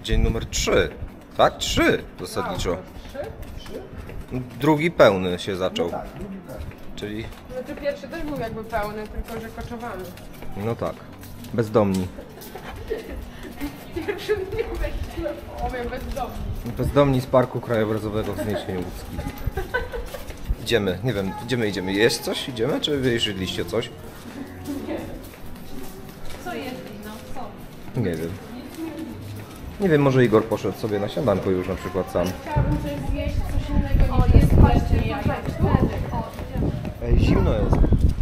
dzień numer 3. Tak? 3 zasadniczo. Drugi pełny się zaczął. Czyli... Znaczy pierwszy też był jakby pełny, tylko że koczowany. No tak. Bezdomni. Pierwszy nie weźmy w połowie bezdomni. Bezdomni z Parku Krajobrazowego w Zniesieniu Łódzkim. Idziemy, nie wiem, idziemy. Jeść coś? Idziemy? Czy wy jedliście coś? Nie. Co jedli? No co? Nie wiem. Nie wiem, może Igor poszedł sobie na śniadanko już na przykład sam. Chciałabym coś zjeść, coś innego niż jest właśnie jajek. Ej, zimno jest.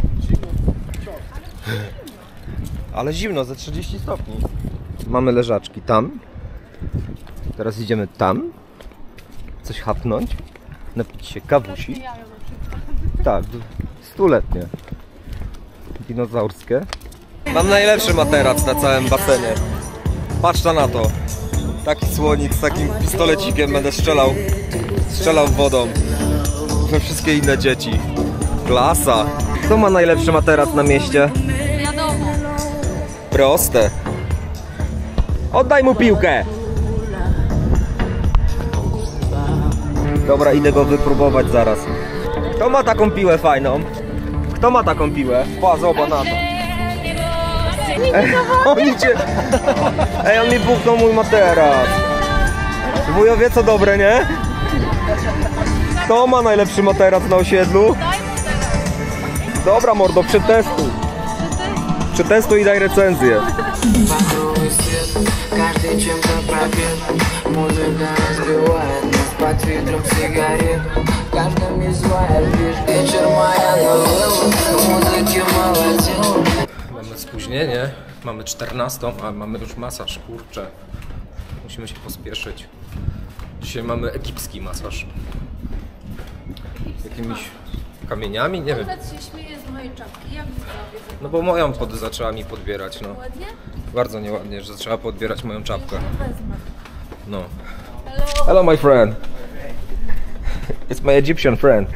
Ale zimno, ze 30 stopni. Mamy leżaczki tam. Teraz idziemy tam. Coś chapnąć. Napić się kawusi. Tak, 100-letnie. Dinozaurskie. Mam najlepszy materac na całym basenie. Patrz na to. Taki słonik z takim pistolecikiem będę strzelał wodą we wszystkie inne dzieci. Klasa. Kto ma najlepszy materac na mieście? Wiadomo. Proste. Oddaj mu piłkę. Dobra, idę go wypróbować zaraz. Kto ma taką piłę fajną? Kto ma taką piłę? Pa, zobacz na to. Ej, on mi buchnął mój materac. Wujowie, co dobre, nie? Kto ma najlepszy materac na osiedlu? Dobra, mordo, przetestuj. Przetestuj i daj recenzję. Каждый чем-то пропит. Музыка разбивает нас под фильтром сигарет. В каждом из своих лишь вечер моя новелла. Музыки молотил. Mamy spóźnienie, mamy 14, a mamy już masaż, kurczę. Musimy się pospieszyć. Dzisiaj mamy egipski masaż. Jakimiś kamieniami, nie wiem. Konrad się śmieje z mojej czapki, jak zrobię? No bo moją zaczęła mi podbierać, no. Ładnie? Bardzo nieładnie, że zaczęła podbierać moją czapkę. Wezmę. No. Hello my friend. It's my Egyptian friend.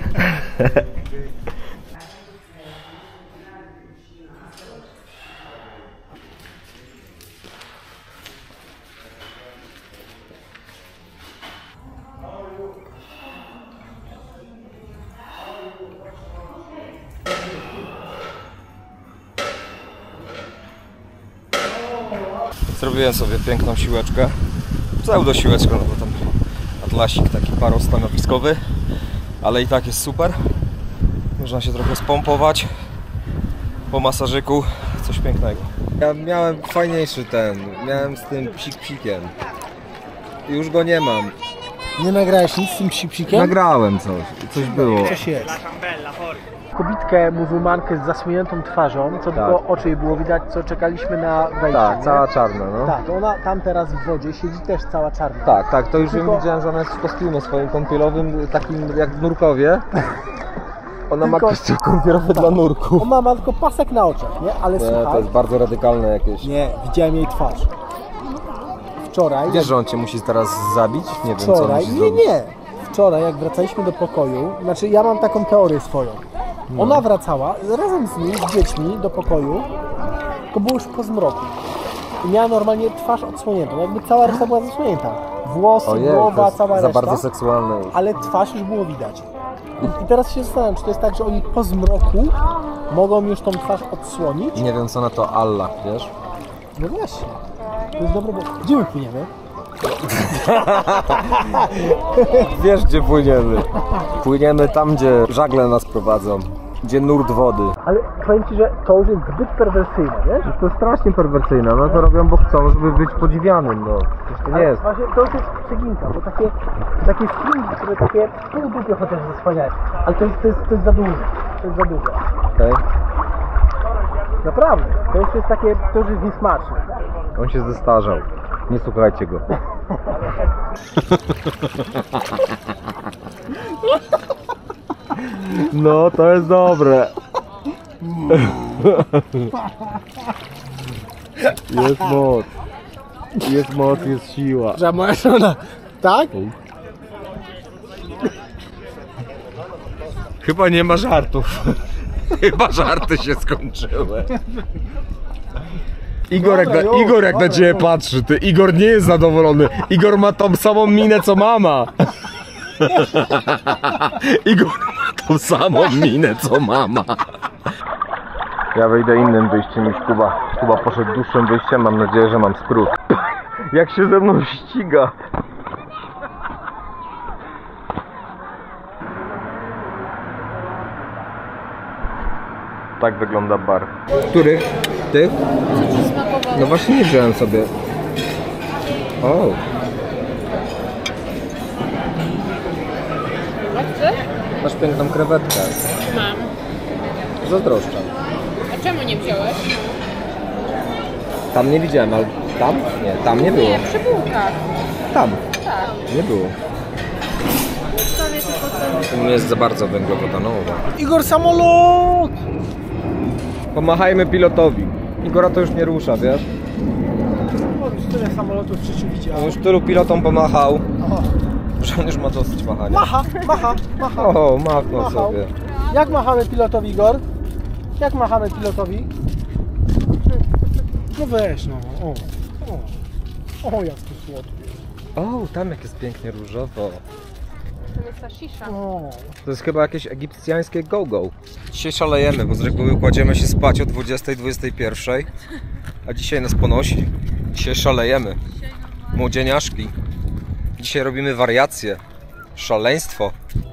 Zrobiłem sobie piękną siłeczkę. Pseudo siłeczkę, no bo tam atlasik taki parostanowiskowy, ale i tak jest super. Można się trochę spompować po masażyku, coś pięknego. Ja miałem fajniejszy miałem z tym psik-psikiem. Już go nie mam. Nie nagrałeś nic z tym psikiem? Nagrałem coś było. Coś jest. Kobitkę muzułmankę z zasłoniętą twarzą, co tylko oczy jej było widać, co czekaliśmy na wejście. Tak, nie? cała czarna, no. Tak, to ona tam teraz w wodzie siedzi też cała czarna. Tak, to już Tylko... widziałem, że ona jest w kostiumie swoim kąpielowym, takim jak w nurkowie. Ona ma kostium kąpielowy dla nurków. Ona ma tylko pasek na oczach, nie? Ale słuchaj... To jest bardzo radykalne jakieś. Nie, widziałem jej twarz. Wczoraj... Wiesz, że on cię musi teraz zabić? Nie wiem, wczoraj, co on musi zrobić. Nie. Wczoraj, jak wracaliśmy do pokoju, znaczy ja mam taką teorię swoją. Ona wracała razem z nim, z dziećmi do pokoju, tylko było już po zmroku. I miała normalnie twarz odsłoniętą, jakby cała reszta była zasłonięta. Włosy, głowa, cała reszta. Za bardzo seksualne już. Ale twarz już było widać. I teraz się zastanawiam, czy to jest tak, że oni po zmroku mogą już tą twarz odsłonić? Nie wiem, co na to Allah, wiesz? No właśnie. To jest dobre, bo... Gdzie my płyniemy? Wiesz, gdzie płyniemy. Płyniemy tam, gdzie żagle nas prowadzą. Gdzie nurt wody. Ale powiem Ci, że to już jest zbyt perwersyjne, wiesz? To jest strasznie perwersyjne, no to robią, bo chcą, żeby być podziwianym, no. To nie jest. Właśnie to już jest przeginka, bo takie stringi, które takie pół dupy chociaż zasłaniają. Ale to jest za duże. To jest za duże. Okay. Naprawdę. To już jest takie, to już jest niesmaczne. On się zestarzał. Nie słuchajcie go. No, to jest dobre. Jest moc. Jest moc, jest siła. Że moja żona, tak? Chyba nie ma żartów. Chyba żarty się skończyły. Igor jak na ciebie patrzy, ty. Igor nie jest zadowolony. Igor ma tą samą minę co mama. Igor ma tą samą minę co mama. Ja wejdę innym wyjściem niż Kuba. Kuba poszedł dłuższym wyjściem, mam nadzieję, że mam skrót. Jak się ze mną ściga. Tak wygląda bar. Których? Tych? No właśnie nie wziąłem sobie. O. Masz piękną krewetkę. Mam. Zazdroszczę. A czemu nie wziąłeś? Tam nie widziałem, ale tam? Nie, tam nie było. Nie, przy bułkach. Tam. Tak. Nie było. To nie jest za bardzo węglowodanowa. Igor, samolot! Pomachajmy pilotowi. Igora to już nie rusza, wiesz? O, już tyle samolotów w życiu widziałem. On już tylu pilotom pomachał, Aha. że on już ma dosyć machania. Macha. O, machnął Machał. sobie. Jak machamy pilotowi, Igor? Jak machamy pilotowi? No weź no. O, jak to słodkie. O, tam jak jest pięknie różowo. To jest ta sisza. O. To jest chyba jakieś egipcjańskie go-go. Dzisiaj szalejemy, bo z reguły kładziemy się spać o 20-21, a dzisiaj nas ponosi. Dzisiaj szalejemy. Młodzieniaszki. Dzisiaj robimy wariacje. Szaleństwo.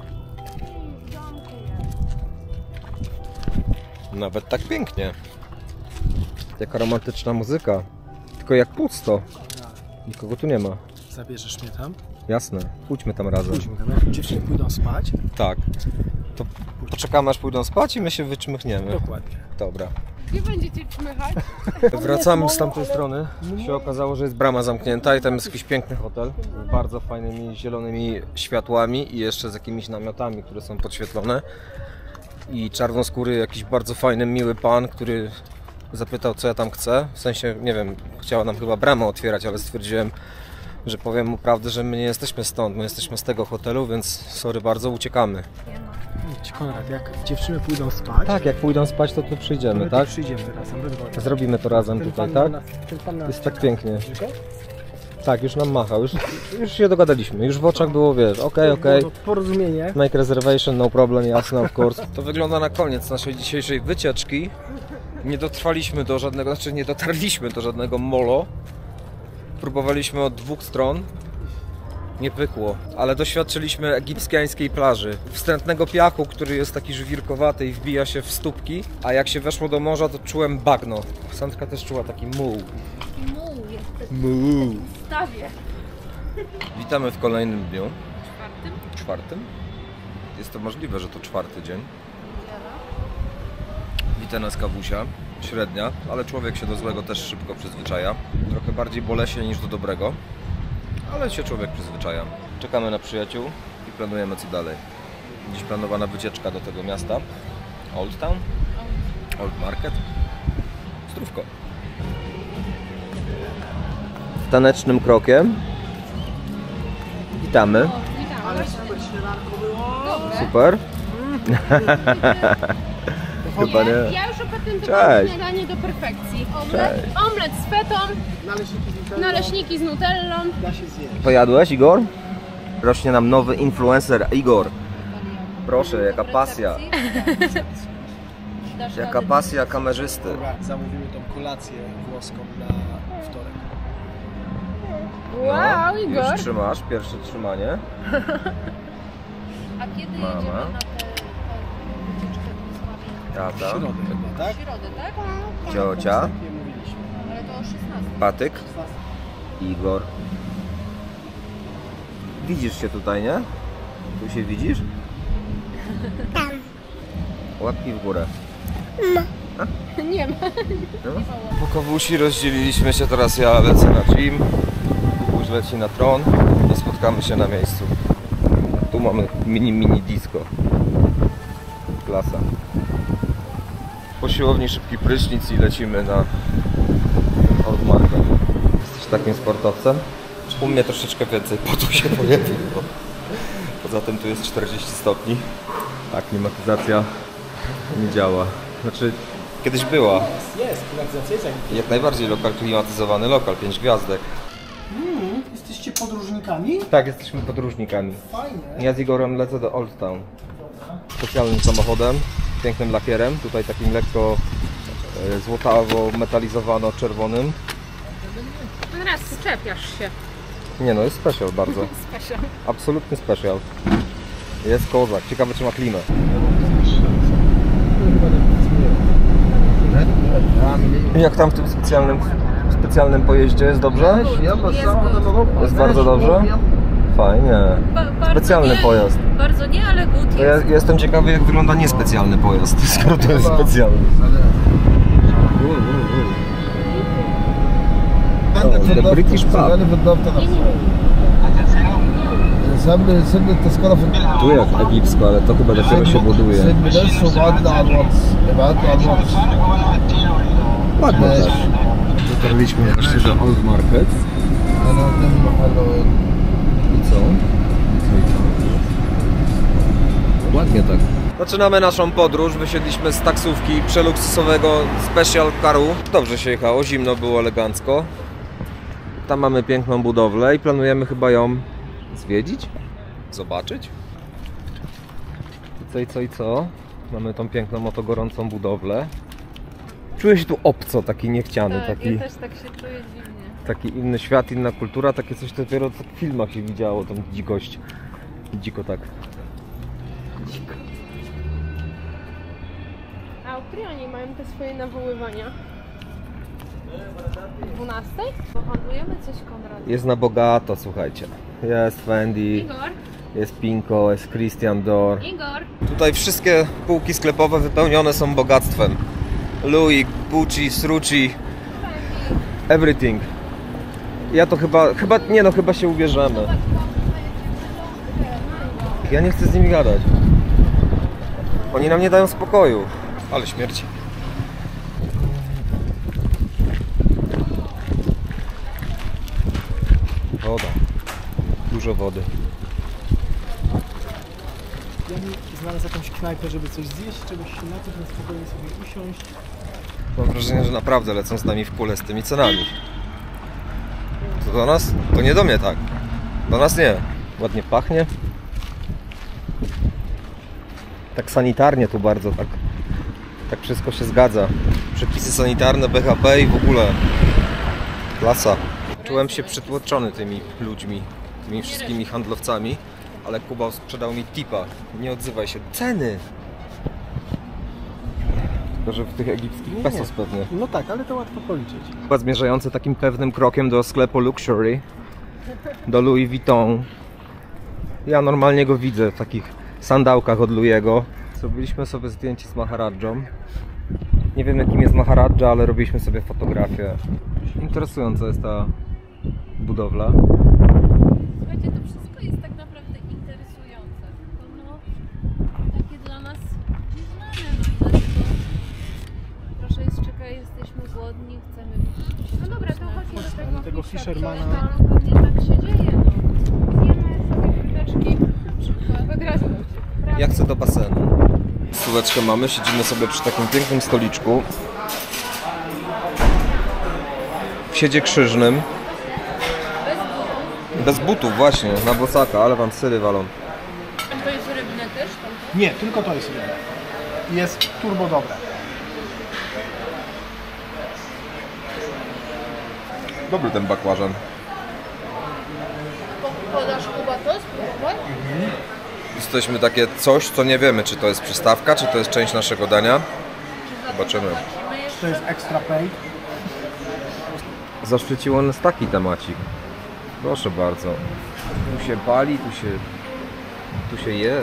Nawet tak pięknie. Jaka romantyczna muzyka. Tylko jak pusto. Nikogo tu nie ma. Zabierzesz mnie tam? Jasne. Pójdźmy tam razem. Pójdźmy tam. Jak dziewczyny pójdą spać. Tak. To poczekamy aż pójdą spać i my się wyczmychniemy. Dokładnie. Dobra. Gdzie będziecie czmychać? Wracamy z tamtej strony. Się okazało, że jest brama zamknięta i tam jest jakiś piękny hotel z bardzo fajnymi zielonymi światłami i jeszcze z jakimiś namiotami, które są podświetlone. I czarnoskóry, jakiś bardzo fajny, miły pan, który zapytał, co ja tam chcę. W sensie, nie wiem, chciała nam chyba bramę otwierać, ale stwierdziłem, że powiem mu prawdę, że my nie jesteśmy stąd, my jesteśmy z tego hotelu, więc sorry bardzo, uciekamy. Konrad, jak dziewczyny pójdą spać, Tak, jak pójdą spać, to tu przyjdziemy, tak? przyjdziemy razem we dwoje. Zrobimy to razem tutaj, tak? Jest tak pięknie. Tak, już nam machał, już się dogadaliśmy, już w oczach było, wiesz, okej. Porozumienie. Make reservation, no problem, jasne, of course. To wygląda na koniec naszej dzisiejszej wycieczki. Nie dotrwaliśmy do żadnego, znaczy nie dotarliśmy do żadnego molo. Próbowaliśmy od dwóch stron. Nie pykło, ale doświadczyliśmy egipcjańskiej plaży. Wstrętnego piachu, który jest taki żwirkowaty i wbija się w stópki. A jak się weszło do morza, to czułem bagno. Sandra też czuła taki muł. Muł jest Muł. w stawie. Witamy w kolejnym dniu. Czwartym? Czwartym? Jest to możliwe, że to czwarty dzień. Wita nas kawusia, średnia, ale człowiek się do złego też szybko przyzwyczaja. Trochę bardziej boleśnie niż do dobrego, ale się człowiek przyzwyczaja. Czekamy na przyjaciół i planujemy co dalej. Dziś planowana wycieczka do tego miasta. Old Town? Old Market? Zdrówko. Tanecznym krokiem. Witamy. Super. Chyba nie. Ja już opatentowałam Cześć. śniadanie do perfekcji. Cześć. Omlet z fetą, naleśniki z nutellą. Da się zjeść. Pojadłeś, Igor? Rośnie nam nowy influencer, Igor. Proszę, jaka pasja. Jaka pasja kamerzysty. Dobra, zamówimy tą kolację włoską na wtorek. Wow, Igor. Już trzymasz, pierwsze trzymanie. A kiedy Mama. jedziemy na tę wycieczkę do Sławie? Tata, Środę chyba, tak? W środę, tak? ciocia, Nie mówiliśmy. Ale to o 16. Patyk, Igor. Widzisz się tutaj, nie? Tu się widzisz? Tam. Łapki w górę. Nie ma. Po kawusi rozdzieliliśmy się, teraz ja lecę na gym, Kubuś leci na tron i spotkamy się na miejscu. Tu mamy mini disco. Klasa. Po siłowni szybki prysznic i lecimy na Old Market. Jesteś takim sportowcem? U mnie troszeczkę więcej potu się pojawiło. Poza tym tu jest 40 stopni. A klimatyzacja nie działa. Znaczy Kiedyś była. Jest, klimatyzacja jest jak... Jak najbardziej lokal klimatyzowany lokal, 5 gwiazdek. Jesteście podróżnikami? Tak, jesteśmy podróżnikami. Fajnie. Ja z Igorem lecę do Old Town. Specjalnym samochodem, pięknym lakierem, tutaj takim lekko złotawo-metalizowano-czerwonym. Teraz czepiasz się. Nie no, jest special bardzo. Special. Absolutny special. Jest kozak. Ciekawe czy ma klimę. Jak tam w tym specjalnym pojeździe? Jest dobrze? Jest bardzo dobrze? Fajnie. Specjalny pojazd. Bardzo nie, ale good To ja jestem ciekawy jak wygląda niespecjalny pojazd, skoro to jest specjalny. The British Pub. Tu jak egipsko, ale to chyba dopiero się buduje. Ładnie też. Dotarliśmy właśnie do Old Market. I co? Ładnie tak. Zaczynamy naszą podróż. Wysiedliśmy z taksówki przeluksusowego Special Caru. Dobrze się jechało, zimno było, elegancko. Tam mamy piękną budowlę i planujemy chyba ją zwiedzić? Zobaczyć? I co? Mamy tą piękną, oto gorącą budowlę. Czuję się tu obco, taki niechciany, Tak, taki... ja też tak się czuję dziwnie. Taki inny świat, inna kultura, takie coś dopiero w filmach się widziało, tą dzikość. Dziko tak. A o której oni mają te swoje nawoływania? 12? Pohandlujemy coś, Konrad? Jest na bogato, słuchajcie. Jest Fendi, Igor? jest Pinko, jest Christian Dior. Igor? Tutaj wszystkie półki sklepowe wypełnione są bogactwem. Louis, Gucci, Strucci, everything. Ja to chyba się ubierzemy. Ja nie chcę z nimi gadać. Oni nam nie dają spokoju. Ale śmierci. Woda. Dużo wody. Ja bym znalazł jakąś knajpę, żeby coś zjeść, czegoś się napić, na spokojnie sobie usiąść. Mam wrażenie, że naprawdę lecą z nami w kule z tymi cenami. To do nas? To nie do mnie tak. Do nas nie. Ładnie pachnie. Tak sanitarnie tu bardzo, tak wszystko się zgadza. Przepisy sanitarne, BHP i w ogóle klasa. Czułem się przytłoczony tymi ludźmi, tymi wszystkimi handlowcami, ale Kuba sprzedał mi tipa. Nie odzywaj się. Ceny! Tylko, że w tych egipskich pesos pewnie. No tak, ale to łatwo policzyć. Chyba zmierzający takim pewnym krokiem do sklepu Luxury, do Louis Vuitton. Ja normalnie go widzę w takich sandałkach od Louiego. Zrobiliśmy sobie zdjęcie z Maharadżą. Nie wiem jakim jest Maharadża, ale robiliśmy sobie fotografię. Interesująca jest ta budowla. Słuchajcie, to wszystko jest tak naprawdę interesujące. Tylko takie dla nas nieznane. No i dlatego proszę jest, czekaj, jesteśmy głodni, chcemy... No dobra, to chodźmy do Tego Fishermana. Tak, pewnie tak się dzieje, no. Zjemy sobie fryteczki, wygrać. Ja chcę do basenu. Stóweczkę mamy, siedzimy sobie przy takim pięknym stoliczku. W siedzie krzyżnym. Bez butów właśnie, na bosaka, ale wam syry walą. A to jest rybne też? Nie, tylko to jest rybne. Jest turbo dobre. Dobry ten bakłażan. Podasz Kuba to spróbować? Jesteśmy takie coś, co nie wiemy, czy to jest przystawka, czy to jest część naszego dania. Zobaczymy. To jest extra pay. Zaszczyciło nas taki temacik. Proszę bardzo. Tu się pali, tu się je.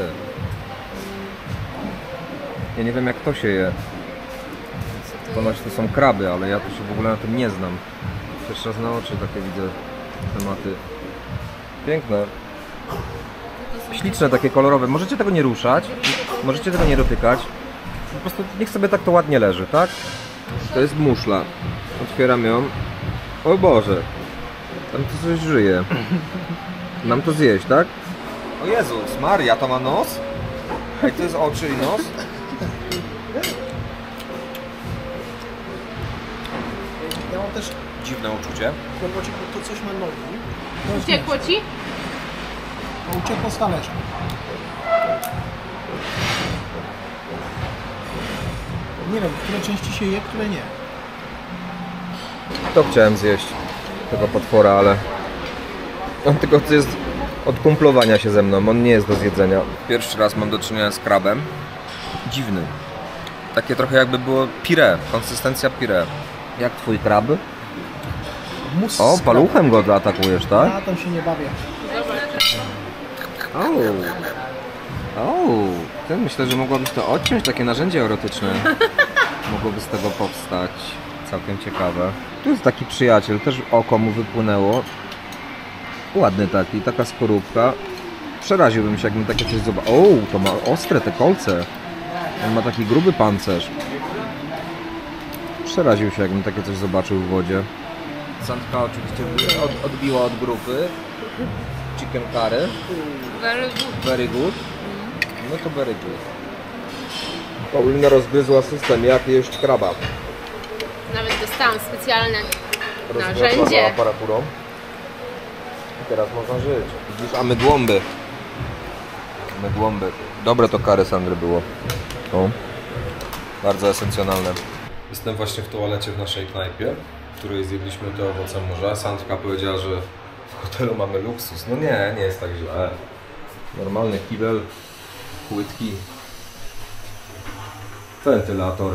Ja nie wiem jak to się je. Ponoć to są kraby, ale ja tu się w ogóle na tym nie znam. Pierwszy raz na oczy takie widzę tematy. Piękne. Śliczne, takie kolorowe. Możecie tego nie ruszać, możecie tego nie dotykać. Po prostu niech sobie tak to ładnie leży, tak? To jest muszla. Otwieram ją. O Boże. Tam to coś żyje. Mam to zjeść, tak? O Jezus, Maria, to ma nos? Ej, to jest oczy i nos? dziwne uczucie. Kłopocik, bo to coś ma nogi. Uciekło ci? To uciekło z talerza. Nie wiem, które części się je, które nie. To chciałem zjeść, tego potwora, ale on tylko to jest od kumplowania się ze mną, on nie jest do zjedzenia. Pierwszy raz mam do czynienia z krabem. Dziwny. Takie trochę jakby było pire, konsystencja pire. Jak twój krab? Mus O, z paluchem go zaatakujesz, tak? Ja tam się nie bawię. Ten myślę, że mogłabyś to odciąć, takie narzędzie erotyczne. Mogłoby z tego powstać. Całkiem ciekawe. Tu jest taki przyjaciel, też oko mu wypłynęło. Ładny taki, taka skorupka. Przeraziłbym się, jakbym takie coś zobaczył. O, to ma ostre te kolce. On ma taki gruby pancerz. Przeraził się, jakbym takie coś zobaczył w wodzie. Sandka oczywiście odbiła od grupy. Chicken curry. Very good. Very good. No to very good. Paulina rozgryzła system, jak jeść kraba. Nawet dostałam specjalne Rozgryzła narzędzie. aparaturą. I teraz można żyć. Widzisz, a mydłąby. Mydłąby. Dobre to curry Sandry było. O. Bardzo esencjonalne. Jestem właśnie w toalecie w naszej knajpie, w której zjedliśmy te owoce morza. Sandra powiedziała, że w hotelu mamy luksus. No nie, nie jest tak źle. Normalny kibel, płytki, wentylator.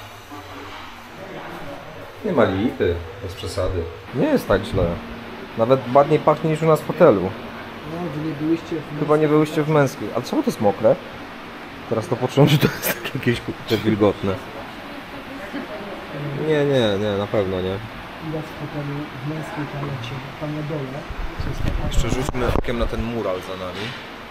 Nie ma lipy, bez przesady. Nie jest tak źle. Nawet ładniej pachnie niż u nas w hotelu. No, wy nie byłyście w... Chyba nie byłyście w męskiej. Ale czemu to jest mokre? Teraz to poczułem, że to jest takie jakieś kurczę wilgotne. Nie, na pewno nie. Ja w hotelu w męskiej toalecie, tam na dole. To jest taka... Jeszcze rzućmy okiem na ten mural za nami.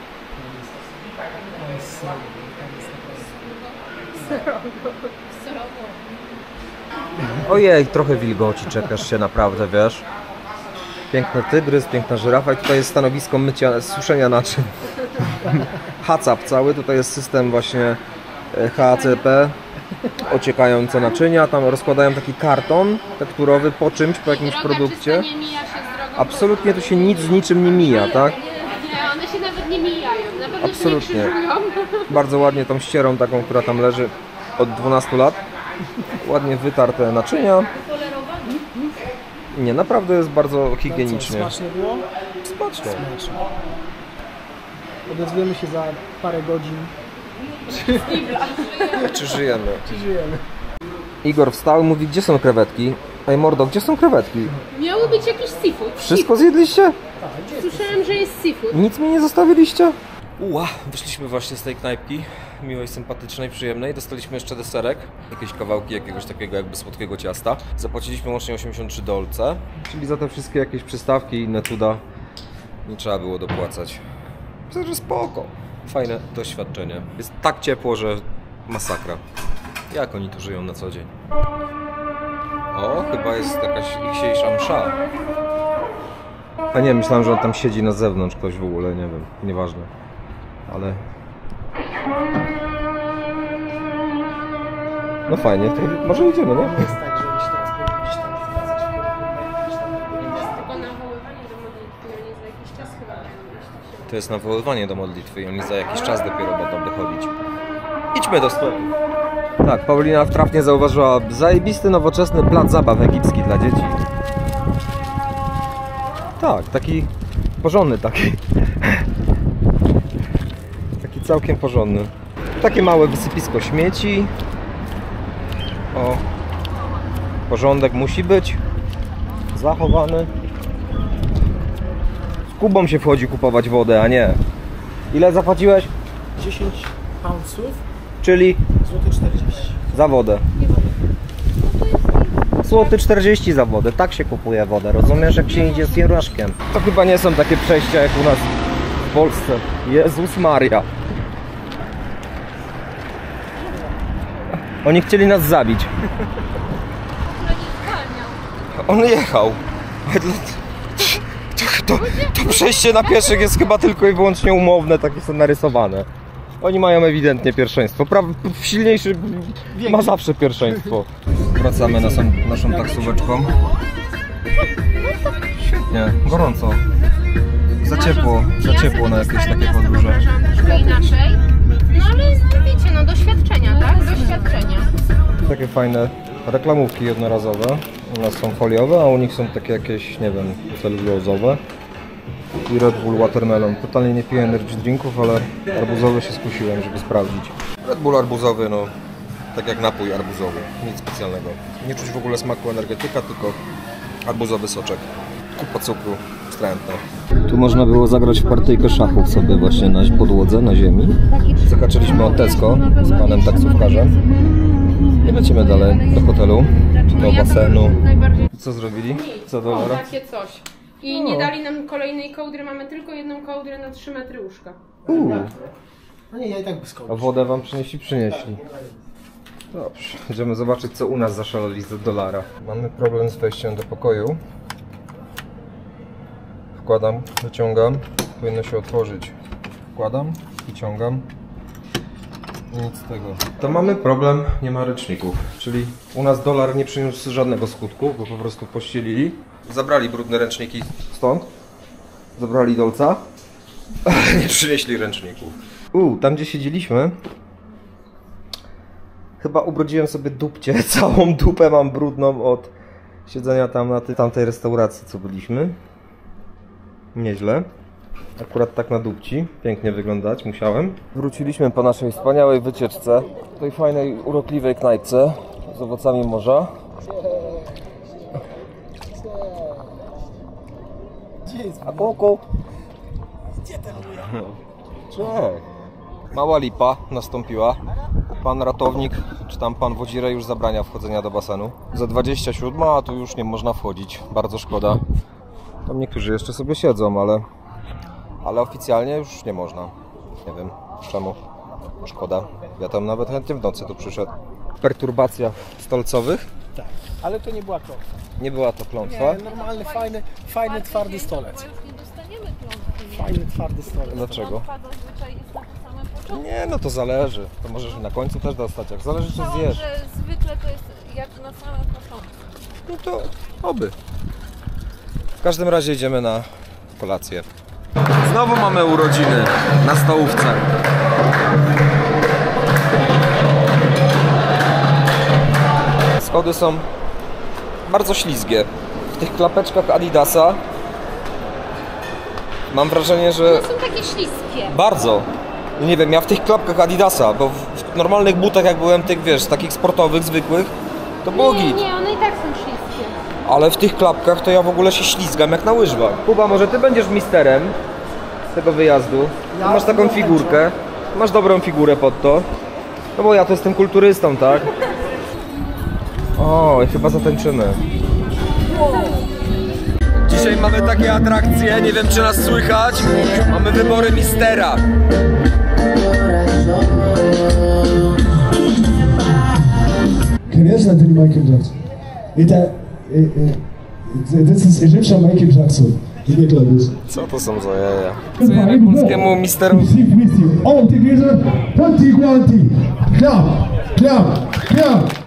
Tam jest sal, tam jest taka... Ojej, trochę wilgoci, czekasz się naprawdę, wiesz. Piękny tygrys, piękna żyrafa i tutaj jest stanowisko mycia, suszenia naczyń. HACCP cały, tutaj jest system właśnie HACCP, ociekające naczynia, tam rozkładają taki karton tekturowy po czymś, po jakimś produkcie. Nie mija się z drogą. Absolutnie tu się nic z niczym nie mija, tak? Nie, one się nawet nie mijają. Na pewno Absolutnie. się nie krzyżują. Bardzo ładnie tą ścierą taką, która tam leży od 12 lat. Ładnie wytarte naczynia. Nie, naprawdę jest bardzo higienicznie. Smacznie było? Smacznie. Smacznie. Odezwiemy się za parę godzin. Czy żyjemy? Czy żyjemy? Igor wstał i mówi, gdzie są krewetki? Ej mordo, gdzie są krewetki? Miało być jakiś seafood. Wszystko zjedliście? Słyszałem, że jest seafood. Nic mi nie zostawiliście? Wyszliśmy właśnie z tej knajpki, miłej, sympatycznej, przyjemnej. Dostaliśmy jeszcze deserek, jakieś kawałki jakiegoś takiego jakby słodkiego ciasta. Zapłaciliśmy łącznie 83 dolce, czyli za te wszystkie jakieś przystawki i inne cuda nie trzeba było dopłacać. Myślę, że spoko. Fajne doświadczenie. Jest tak ciepło, że masakra. Jak oni tu żyją na co dzień? O, chyba jest jakaś dzisiejsza msza. A nie, myślałem, że on tam siedzi na zewnątrz, ktoś w ogóle, nie wiem, nieważne. Ale... No fajnie, to może idziemy, nie? Jest tak, że oni się teraz powinni gdzieś tam zwracać w Tylko nawoływanie do modlitwy, oni za jakiś czas chyba mają iść. To jest nawoływanie do modlitwy i oni za jakiś czas dopiero będą wychodzić. Idźmy do sklepu. Tak, Paulina trafnie zauważyła zajebisty, nowoczesny plac zabaw egipski dla dzieci. Tak, taki porządny taki. Taki całkiem porządny. Takie małe wysypisko śmieci. O, porządek musi być zachowany. Z Kubą się wchodzi kupować wodę, a nie. Ile zapłaciłeś? 10 poundsów, Czyli złoty 40. za wodę. Złoty 40 za wodę. Tak się kupuje wodę, rozumiesz? Jak się idzie z pierożkiem. To chyba nie są takie przejścia jak u nas w Polsce. Jezus Maria. Oni chcieli nas zabić. On jechał. To przejście na pieszych jest chyba tylko i wyłącznie umowne, takie są narysowane. Oni mają ewidentnie pierwszeństwo. Silniejszy ma zawsze pierwszeństwo. Wracamy naszą taksóweczką. Świetnie, gorąco. Za ciepło na jakieś takie podróże. Wyobrażałam troszkę inaczej. No ale wiecie, no doświadczenia, tak? Doświadczenia. Takie fajne reklamówki jednorazowe. U nas są foliowe, a u nich są takie jakieś, nie wiem, celulozowe. I Red Bull Watermelon. Totalnie nie piję energy drinków, ale arbuzowy się skusiłem, żeby sprawdzić. Red Bull arbuzowy, no tak jak napój arbuzowy. Nic specjalnego. Nie czuć w ogóle smaku energetyka, tylko arbuzowy soczek. Kupa cukru, wstrętna. Tu można było zagrać w partyjkę szachów sobie właśnie na podłodze, na ziemi. Zakaczyliśmy od Tesco z panem taksówkarzem. I lecimy dalej do hotelu, do basenu. I co zrobili? Co dolara? Takie coś. I nie dali nam kolejnej kołdry, mamy tylko jedną kołdrę na 3 metry łóżka. No nie, ja i tak bez kołdry. A wodę wam przynieśli? Dobrze, idziemy zobaczyć, co u nas zaszaleli za dolara. Mamy problem z wejściem do pokoju. Wkładam, wyciągam, powinno się otworzyć. Wkładam, wyciągam. I nic z tego. To mamy problem, nie ma ręczników. Czyli u nas dolar nie przyniósł żadnego skutku, bo po prostu pościelili. Zabrali brudne ręczniki stąd. Zabrali dolca. Nie przynieśli ręczników. Tam gdzie siedzieliśmy, chyba ubrudziłem sobie dupcie. Całą dupę mam brudną od siedzenia tam na tamtej restauracji, co byliśmy. Nieźle. Akurat tak na dupci. Pięknie wyglądać musiałem. Wróciliśmy po naszej wspaniałej wycieczce. W tej fajnej, urokliwej knajpce z owocami morza. A kuku? Gdzie ten Cześć. Mała lipa nastąpiła. Pan ratownik, czy tam pan wodzirę już zabrania wchodzenia do basenu. Za 27, a tu już nie można wchodzić. Bardzo szkoda. Tam niektórzy jeszcze sobie siedzą, ale oficjalnie już nie można. Nie wiem czemu. Szkoda. Ja tam nawet chętnie w nocy tu przyszedł. Perturbacja stolcowych. Tak, ale to nie była klątwa. Nie była to klątwa. Nie, normalny, fajny, twardy stolec. Nie dostaniemy klątwy. Fajny, twardy stolec. Dlaczego? Klątwa zazwyczaj jest na samym początku. Nie, no to zależy. To możesz na końcu też dostać. Jak zależy, czy Słyszałam, zjesz. że zwykle to jest jak na samym początku. No to oby. W każdym razie idziemy na kolację. Znowu mamy urodziny na stołówce. Schody są bardzo ślizgie. W tych klapeczkach Adidasa mam wrażenie, że... Są takie śliskie. Bardzo. Nie wiem, ja w tych klapkach Adidasa, bo w normalnych butach jak byłem tych, wiesz, takich sportowych, zwykłych, to było git. Nie, one i tak są śliskie. Ale w tych klapkach to ja w ogóle się ślizgam jak na łyżwach. Kuba, może ty będziesz misterem tego wyjazdu? Ty masz taką figurkę, masz dobrą figurę pod to. No bo ja to jestem kulturystą, tak? O, i chyba zatańczymy. Dzisiaj mamy takie atrakcje, nie wiem czy nas słychać. Mamy wybory mistera. Конечно, это не Майкл Джексон. This is Egyptian Michael Jackson. Nie Claudius. Co to są za jaja? Co polskiemu misterowi? All together, 20. Clap, clap, clap.